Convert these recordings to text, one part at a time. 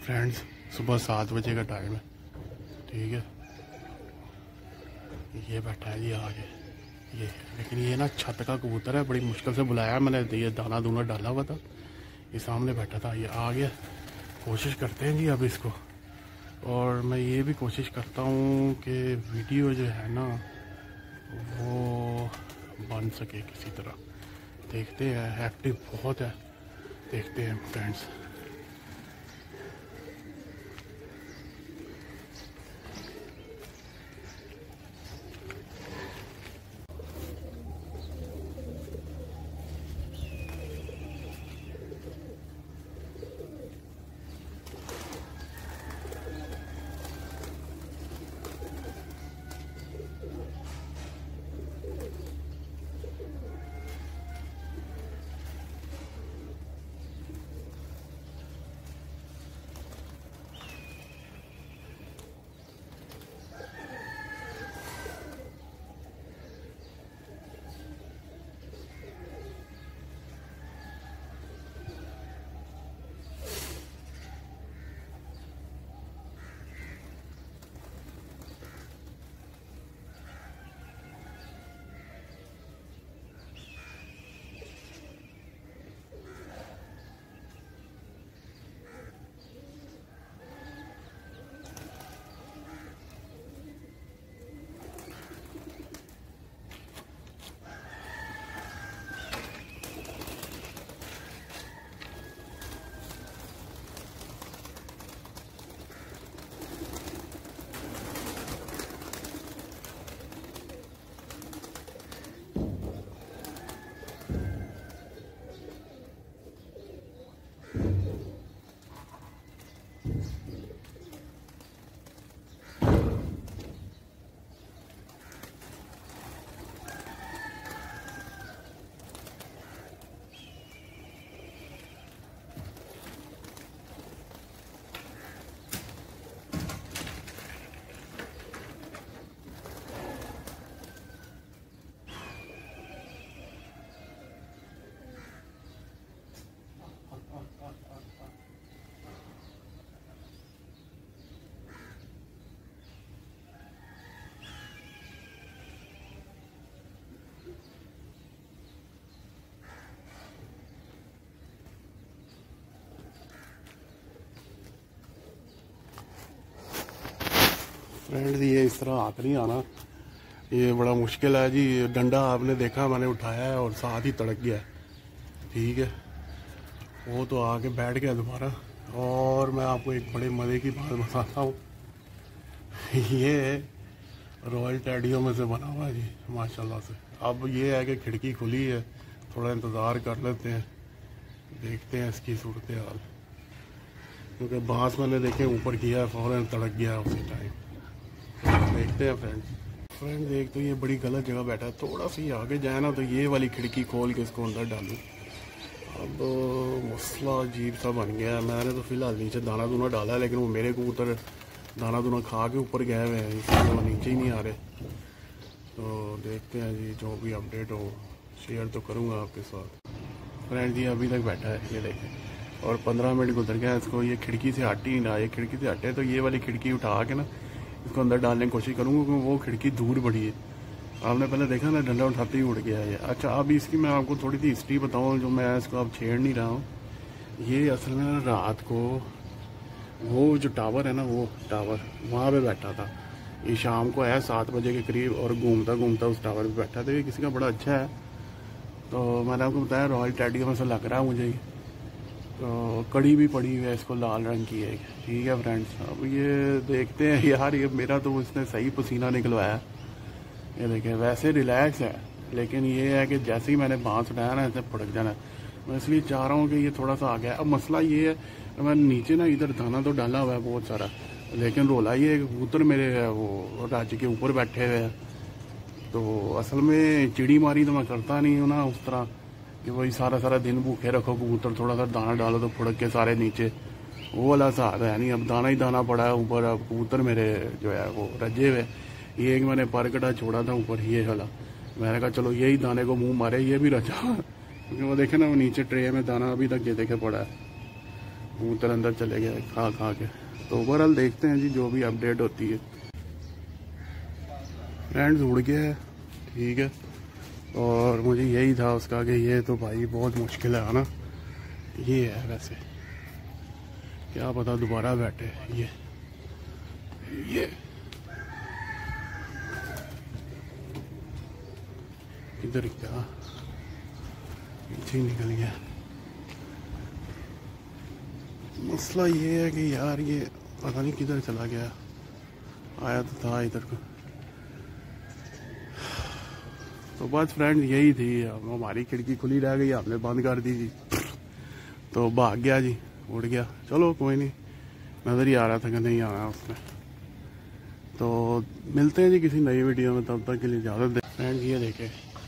Friends सुबह 7 बजे का टाइम है, ठीक है। ये बैठा है ये आगे, ये लेकिन ये ना छत का कबूतर है, बड़ी मुश्किल से बुलाया मैंने, ये दाना दूना डाला हुआ था, ये सामने बैठा था, ये आ गया। कोशिश करते हैं जी अब इसको, और मैं ये भी कोशिश करता हूँ कि वीडियो जो है ना वो बन सके किसी तरह। देखते हैं, एक्टिव बहुत है, देखते हैं फ्रेंड्स। फ्रेंड्स ये इस तरह हाथ नहीं आना, ये बड़ा मुश्किल है जी। डंडा आपने देखा मैंने उठाया है और साथ ही तड़क गया, ठीक है। वो तो आके बैठ गया दोबारा। और मैं आपको एक बड़े मज़े की बात बताता हूँ, ये रॉयल टेडियो में से बना हुआ है जी, माशाल्लाह से। अब ये है कि खिड़की खुली है, थोड़ा इंतज़ार कर लेते हैं, देखते हैं इसकी सूरत हाल, क्योंकि बांस मैंने देखे ऊपर किया, फ़ौरन तड़क गया उसी टाइम। देखते हैं फ्रेंड्स एक तो ये बड़ी गलत जगह बैठा है, थोड़ा सा ही आगे जाए ना तो ये वाली खिड़की खोल के इसको अंदर डालूँ। अब मसला अजीब सा बन गया है। मैंने तो फ़िलहाल नीचे दाना दूना डाला है, लेकिन वो मेरे कबूतर दाना दूना खा के ऊपर गए हुए हैं, इसलिए वो नीचे ही नहीं आ रहे। तो देखते हैं जी, जो भी अपडेट हो शेयर तो करूँगा आपके साथ। फ्रेंड्स ये अभी तक बैठा है, ये देखें, और 15 मिनट गुजर गया, इसको ये खिड़की से हट ही ना, ये खिड़की से हटे तो ये वाली खिड़की उठा के ना इसको अंदर डालने की कोशिश करूँगा, क्योंकि वो खिड़की दूर बड़ी है। आपने पहले देखा ना, डंडा उठाते ही उड़ गया है। अच्छा अब इसकी मैं आपको थोड़ी सी हिस्ट्री बताऊँ, जो मैं इसको अब छेड़ नहीं रहा हूँ। ये असल में रात को वो जो टावर है ना, वो टावर वहाँ पे बैठा था। ये शाम को आया 7 बजे के करीब, और घूमता घूमता उस टावर पे बैठा था। ये किसी का बड़ा अच्छा है, तो मैंने आपको बताया रॉयल टेडियो में से लग रहा है मुझे। तो कड़ी भी पड़ी हुई है, इसको लाल रंग की है, ठीक है फ्रेंड्स। अब ये देखते हैं यार, ये मेरा तो इसने सही पसीना निकलवाया, ये देखिए। वैसे रिलैक्स है, लेकिन ये है कि जैसे ही मैंने बांस उठाया ना, ऐसे फड़क जाना। मैं इसलिए चाह रहा हूँ कि ये थोड़ा सा आ गया। अब मसला ये है, मैं नीचे ना इधर दाना तो डाला हुआ है बहुत सारा, लेकिन रोला ये कबूतर मेरे वो राज्य के ऊपर बैठे हुए हैं। तो असल में चिड़ी मारी तो मैं करता नहीं हूँ ना उस तरह कि वही सारा सारा दिन भूखे रखो कबूतर, थोड़ा सा दाना डालो तो फुड़क के सारे नीचे, वो वाला सहारा है नहीं। अब दाना ही दाना पड़ा है ऊपर, अब कबूतर मेरे जो है वो रजे हुए। ये एक मैंने परकटा छोड़ा था ऊपर, ये वाला, मैंने कहा चलो यही दाने को मुंह मारे, ये भी रजा, क्योंकि वो देखे ना वो नीचे ट्रे में दाना अभी तक ये देखे पड़ा है। कबूतर अंदर चले गए खा के। तो ओवरऑल देखते हैं जी जो भी अपडेट होती है। फ्रेंड्स उड़ गया है, ठीक है। और मुझे यही था उसका कि ये तो भाई बहुत मुश्किल है ना, ये है वैसे, क्या पता दोबारा बैठे। ये इधर क्या पीछे ही निकल गया। मसला ये है कि यार ये पता नहीं किधर चला गया, आया तो था इधर को। तो बस फ्रेंड यही थी, हमारी खिड़की खुली रह गई, आपने बंद कर दी जी, तो भाग गया जी, उड़ गया। चलो कोई नहीं, नज़र ही आ रहा था कि नहीं आना उसने। तो मिलते हैं जी किसी नई वीडियो में, तब तक के लिए इजाज़त दें। फ्रेंड ये देखे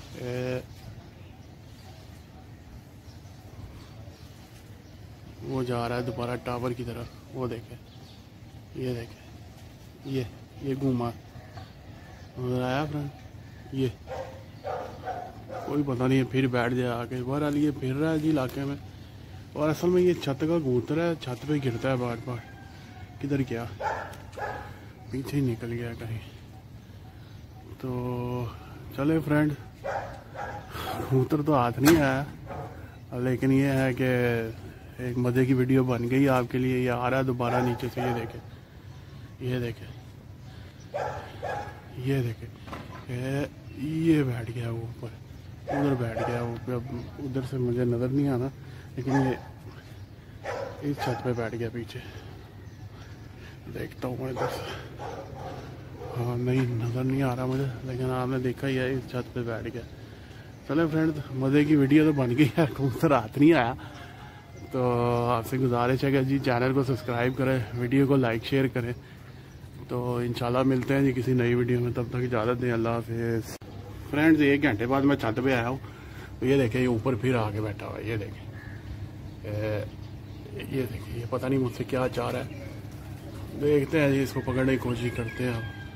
वो जा रहा है दोबारा टावर की तरफ, वो देखे, ये देखे, ये घूमा नजर आया फ्रेंड, ये कोई पता नहीं है, फिर बैठ जाए आके। बहरहाल ये फिर रहा है जी इलाके में, और असल में ये छत का कबूतर है, छत पे गिरता है बार बार। किधर गया, पीछे ही निकल गया कहीं। तो चले फ्रेंड, कबूतर तो हाथ नहीं आया, लेकिन ये है कि एक मज़े की वीडियो बन गई आपके लिए। ये आ रहा है दोबारा नीचे से, ये देखे, ये देखे, ये देखे, ये बैठ गया वो ऊपर, उधर बैठ गया वो। अब उधर से मुझे नज़र नहीं आना, लेकिन ये इस छत पे बैठ गया पीछे, देखता हूँ मैं इधर से। हाँ नहीं नज़र नहीं आ रहा मुझे, लेकिन आपने देखा ही है, इस छत पे बैठ गया। चले फ्रेंड, मज़े की वीडियो तो बन गई है, कबूतर हाथ नहीं आया। तो आपसे गुजारिश है कि जी चैनल को सब्सक्राइब करें, वीडियो को लाइक शेयर करें। तो इंशाल्लाह मिलते हैं जी किसी नई वीडियो में, तब तक इजाज़त दें, अल्लाह हाफिज़। फ्रेंड्स 1 घंटे बाद मैं छत पे आया हूँ, तो ये देखें, ये ऊपर फिर आके बैठा हुआ है, ये देखें, ये देखिए, ये पता नहीं मुझसे क्या चाह रहा है। देखते हैं जी, इसको पकड़ने की कोशिश करते हैं हम।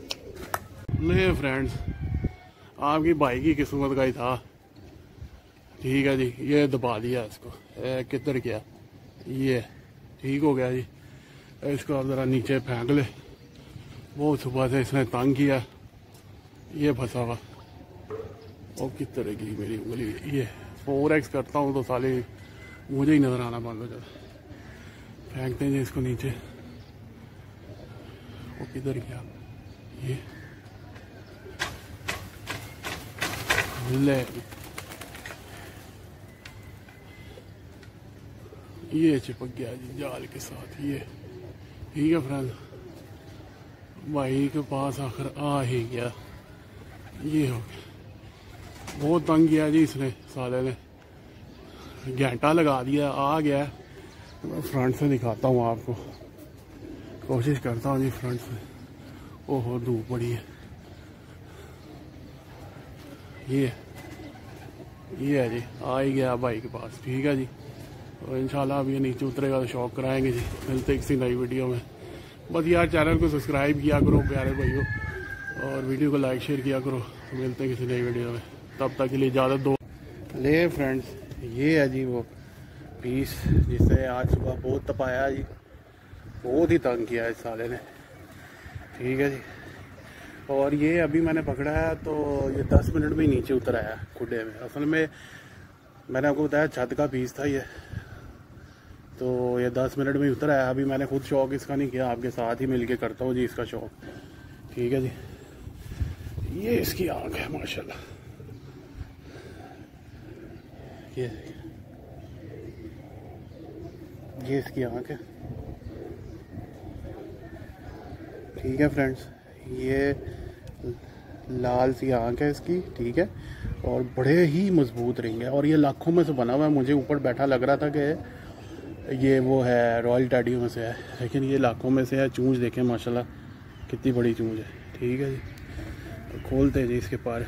ले फ्रेंड्स, आपकी भाई की किस्मत का ही था, ठीक है जी, ये दबा दिया इसको। किधर गया ये? ठीक हो गया जी। इसको आप ज़रा नीचे फेंक ले। वो सुबह से इसने तंग किया, ये फंसा हुआ। और किस तरह की मेरी उंगली, ये 4x करता हूँ तो साले मुझे ही नज़र आना बंद हो जाता। फेंकते हैं जी इसको नीचे। वो किधर गया ये? ले, ये चिपक गया जी जाल के साथ। ये ठीक है फ्रेंड, भाई के पास आखिर आ ही गया। ये हो गया, बहुत तंग किया जी इसने, साले ने घंटा लगा दिया। आ गया। मैं फ्रंट से दिखाता हूँ आपको, कोशिश करता हूँ जी फ्रंट से। ओहो धूप बड़ी है। ये है जी, आ ही गया भाई के पास। ठीक है जी, और इंशाल्लाह अब ये नीचे उतरेगा तो शौक कराएंगे जी। मिलते किसी नई वीडियो में। बस यार चैनल को सब्सक्राइब किया करो प्यारे भाइयों, और वीडियो को लाइक शेयर किया करो। मिलते हैं किसी नई वीडियो में, तब तक के लिए इजाज़त दो। ले फ्रेंड्स, ये है जी वो पीस जिसे आज सुबह बहुत तपाया जी, बहुत ही तंग किया इस साले ने। ठीक है जी, और ये अभी मैंने पकड़ा है तो ये 10 मिनट में ही नीचे उतर आया खुडे में। असल में मैंने आपको बताया छत का पीस था ये, तो ये 10 मिनट में ही उतर आया। अभी मैंने खुद शौक इसका नहीं किया, आपके साथ ही मिलके करता हूँ जी इसका शौक। ठीक है जी, ये इसकी आँख है माशाल्लाह। ये इसकी आँख है। ठीक है फ्रेंड्स, ये लाल सी आँख है इसकी। ठीक है, और बड़े ही मजबूत रिंग है, और ये लाखों में से बना हुआ है। मुझे ऊपर बैठा लग रहा था कि ये वो है रॉयल टैडियो में से है, लेकिन ये लाखों में से है। चूंच देखें माशाल्लाह कितनी बड़ी चूंच है। ठीक है जी, तो खोलते हैं जी इसके पार।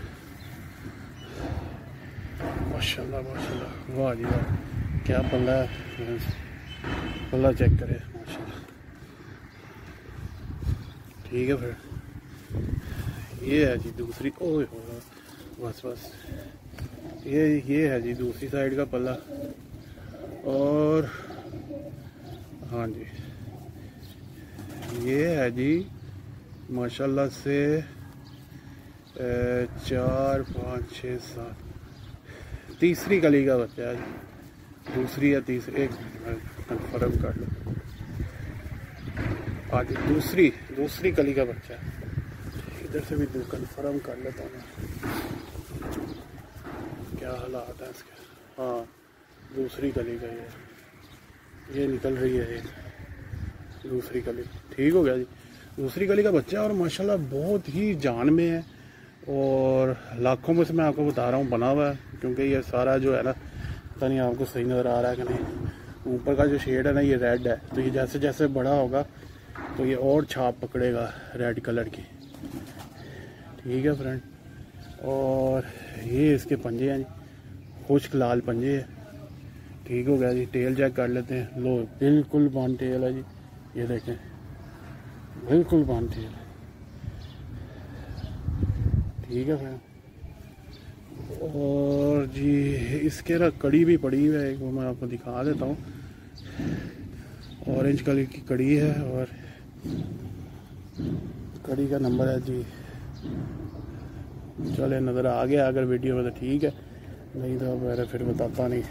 माशाल्लाह माशाल्लाह, वाह जी वाह, क्या पल्ला है। पल्ला चेक करें माशाल्लाह। ठीक है फिर, ये है जी दूसरी। ओए बस बस, ये है जी दूसरी साइड का पल्ला। और हाँ जी, ये है जी माशाल्लाह से 4 5 6 7 तीसरी कली का बच्चा है जी। दूसरी या तीसरी, एक कंफर्म कर लो। आज दूसरी कली का बच्चा है। इधर से भी कंफर्म कर लेता हूँ क्या हालात है इसके। हाँ, दूसरी कली का ये निकल रही है एक दूसरी कली। ठीक हो गया जी, दूसरी कली का बच्चा, और माशाल्लाह बहुत ही जान में है। और लाखों में से मैं आपको बता रहा हूँ बना हुआ है, क्योंकि ये सारा जो है ना, पता नहीं आपको सही नज़र आ रहा है कि नहीं, ऊपर का जो शेड है ना ये रेड है, तो ये जैसे जैसे बड़ा होगा तो ये और छाप पकड़ेगा रेड कलर की। ठीक है फ्रेंड, और ये इसके पंजे हैं जी, खुश्क लाल पंजे है। ठीक हो गया जी, टेल चेक कर लेते हैं। लो, बिल्कुल बॉन टेल है जी, ये देखें बिल्कुल बॉन टेल। ठीक है फ्रेंड, और जी इसके ना कड़ी भी पड़ी हुई है, एक वो मैं आपको दिखा देता हूँ। ऑरेंज कलर की कड़ी है, और कड़ी का नंबर है जी, चले नज़र आ गया अगर वीडियो में तो ठीक है, नहीं तो मैं फिर बताता नहीं।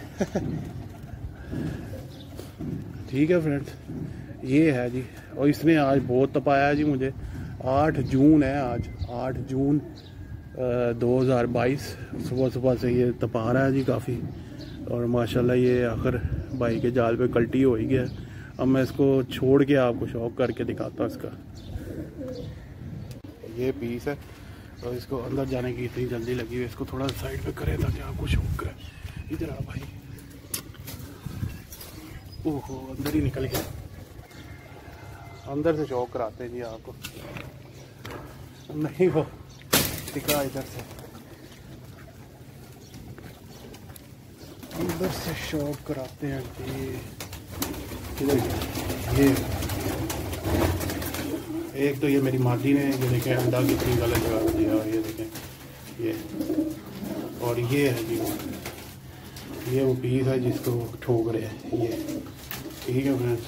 ठीक है फ्रेंड्स, ये है जी, और इसने आज बहुत तपाया है जी मुझे। 8 जून है आज, 8 जून 2022। सुबह सुबह से ये तपा रहा है जी काफ़ी, और माशाल्लाह ये आखिर भाई के जाल पे कल्टी हो ही गया। अब मैं इसको छोड़ के आपको शौक करके दिखाता हूँ इसका। ये पीस है, और इसको अंदर जाने की इतनी जल्दी लगी हुई है, इसको थोड़ा साइड पे करें ताकि आपको शौक करे। इधर आ भाई, ओहो अंदर ही निकल गया। अंदर से शौक कराते हैं जी आपको, नहीं वो दिखा इधर से, अंदर से शौक कराते हैं जी। ये एक तो ये मेरी मादी ने, ये देखें अंडा कितनी गलत जगह दिया, और ये देखें ये, और ये है जी ये वो पीस है जिसको ठोक रहे हैं ये। ठीक है फ्रेंड्स,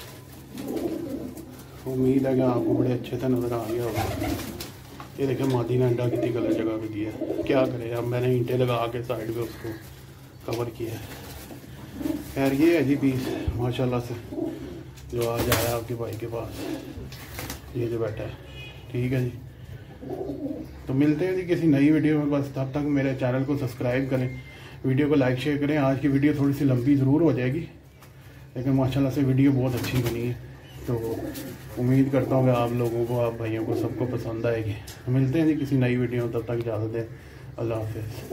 उम्मीद है कि आपको बड़े अच्छे से नज़र आ गया होगा। ये देखें मादी ने अंडा कितनी गलत जगह पे दिया है, क्या करें। अब मैंने ईंटें लगा के साइड पे उसको कवर किया है। खैर ये है जी पीस माशाल्लाह से जो आज आया आपके भाई के पास, ये जो बैठा है। ठीक है जी, तो मिलते हैं जी किसी नई वीडियो में। बस तब तक मेरे चैनल को सब्सक्राइब करें, वीडियो को लाइक शेयर करें। आज की वीडियो थोड़ी सी लंबी ज़रूर हो जाएगी, लेकिन माशाल्लाह से वीडियो बहुत अच्छी बनी है। तो उम्मीद करता हूँ कि आप लोगों को, आप भाइयों को सबको पसंद आएगी। मिलते हैं जी किसी नई वीडियो में, तब तक इजाज़त दें। अल्लाह हाफ़िज़।